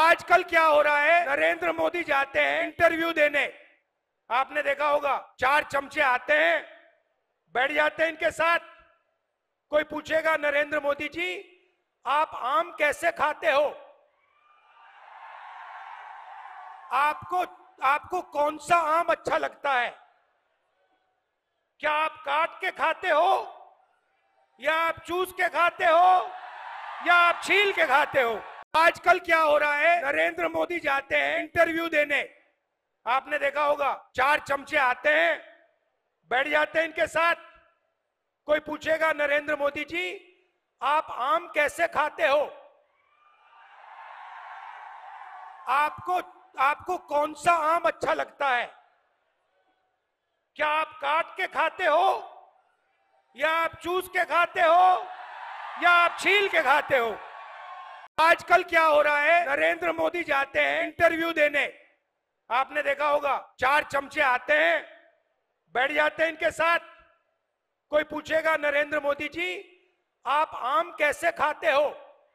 आजकल क्या हो रहा है, नरेंद्र मोदी जाते हैं इंटरव्यू देने, आपने देखा होगा 4 चमचे आते हैं, बैठ जाते हैं इनके साथ। कोई पूछेगा नरेंद्र मोदी जी आप आम कैसे खाते हो, आपको कौन सा आम अच्छा लगता है, क्या आप काट के खाते हो या आप चूस के खाते हो या आप छील के खाते हो। आजकल क्या हो रहा है, नरेंद्र मोदी जाते हैं इंटरव्यू देने, आपने देखा होगा 4 चमचे आते हैं, बैठ जाते हैं इनके साथ। कोई पूछेगा नरेंद्र मोदी जी आप आम कैसे खाते हो, आपको कौन सा आम अच्छा लगता है, क्या आप काट के खाते हो या आप चूस के खाते हो या आप छील के खाते हो। आजकल क्या हो रहा है, नरेंद्र मोदी जाते हैं इंटरव्यू देने, आपने देखा होगा 4 चमचे आते हैं, बैठ जाते हैं इनके साथ। कोई पूछेगा नरेंद्र मोदी जी आप आम कैसे खाते हो,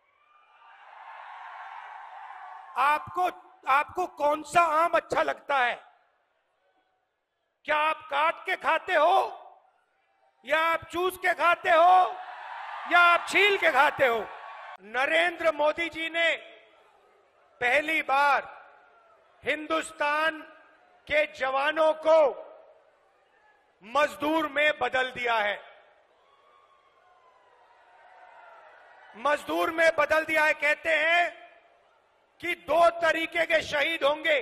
आपको कौन सा आम अच्छा लगता है, क्या आप काट के खाते हो या आप चूस के खाते हो या आप छील के खाते हो। नरेंद्र मोदी जी ने पहली बार हिंदुस्तान के जवानों को मजदूर में बदल दिया है, मजदूर में बदल दिया है। कहते हैं कि 2 तरीके के शहीद होंगे,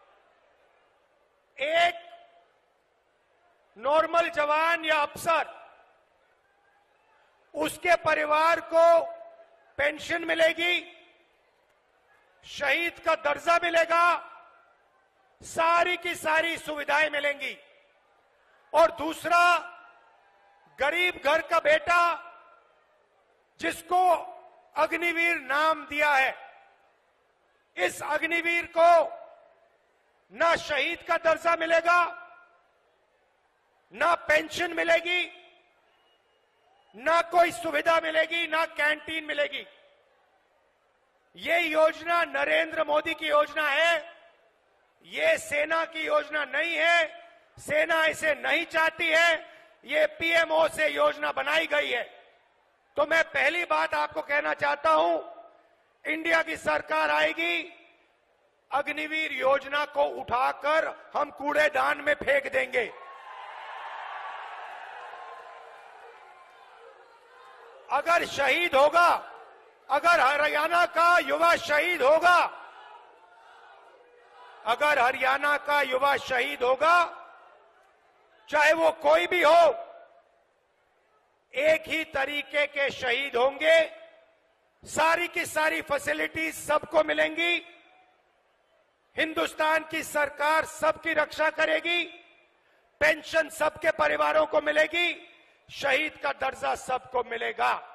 एक नॉर्मल जवान या अफसर, उसके परिवार को पेंशन मिलेगी, शहीद का दर्जा मिलेगा, सारी की सारी सुविधाएं मिलेंगी। और दूसरा गरीब घर का बेटा जिसको अग्निवीर नाम दिया है, इस अग्निवीर को ना शहीद का दर्जा मिलेगा, ना पेंशन मिलेगी, ना कोई सुविधा मिलेगी, ना कैंटीन मिलेगी। ये योजना नरेंद्र मोदी की योजना है, ये सेना की योजना नहीं है, सेना इसे नहीं चाहती है, ये पीएमओ से योजना बनाई गई है। तो मैं पहली बात आपको कहना चाहता हूं, इंडिया की सरकार आएगी, अग्निवीर योजना को उठाकर हम कूड़ेदान में फेंक देंगे। अगर शहीद होगा, अगर हरियाणा का युवा शहीद होगा, अगर हरियाणा का युवा शहीद होगा, चाहे वो कोई भी हो, एक ही तरीके के शहीद होंगे, सारी की सारी फैसिलिटीज सबको मिलेंगी, हिंदुस्तान की सरकार सबकी रक्षा करेगी, पेंशन सबके परिवारों को मिलेगी, शहीद का दर्जा सबको मिलेगा।